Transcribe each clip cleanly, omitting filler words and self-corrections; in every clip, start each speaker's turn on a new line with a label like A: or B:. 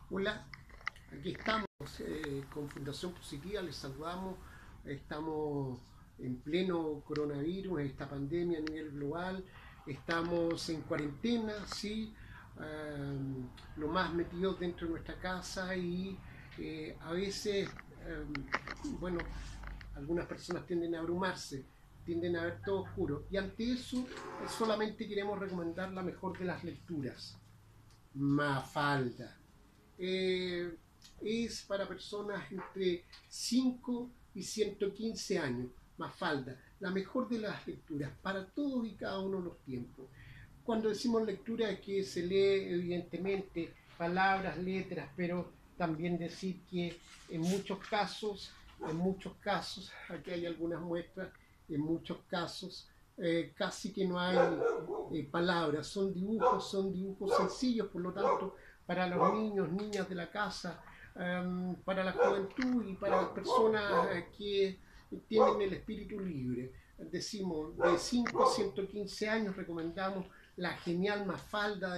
A: Hola, aquí estamos con Fundación Positiva, les saludamos. Estamos en pleno coronavirus, esta pandemia a nivel global. Estamos en cuarentena, sí, lo más metidos dentro de nuestra casa y a veces, bueno, algunas personas tienden a abrumarse, tienden a ver todo oscuro. Y ante eso, solamente queremos recomendar la mejor de las lecturas, Mafalda. eh, es para personas entre 5 y 115 años. Mafalda, la mejor de las lecturas para todos y cada uno de los tiempos. Cuando decimos lectura es que se lee evidentemente palabras, letras, pero también decir que en muchos casos, aquí hay algunas muestras, en muchos casos casi que no hay palabras, son dibujos sencillos, por lo tanto, para los niños, niñas de la casa, para la juventud y para las personas que tienen el espíritu libre. Decimos, de 5 a 115 años recomendamos la genial Mafalda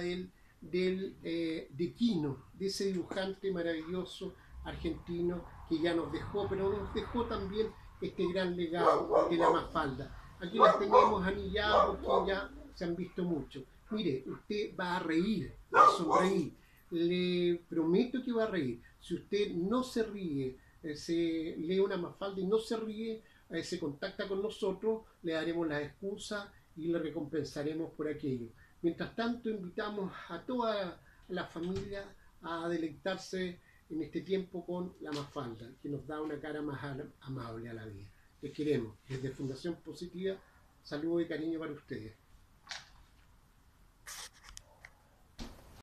A: de Quino, de ese dibujante maravilloso argentino que ya nos dejó, pero nos dejó también este gran legado de la Mafalda. Aquí las tenemos anilladas porque ya se han visto mucho. Mire, usted va a reír, va a sonreír. Le prometo que va a reír. Si usted no se ríe, se lee una Mafalda y no se ríe, se contacta con nosotros, le daremos la excusa y le recompensaremos por aquello. Mientras tanto, invitamos a toda la familia a deleitarse en este tiempo con la Mafalda, que nos da una cara más amable a la vida. Les queremos. Desde Fundación Positiva, saludo y cariño para ustedes.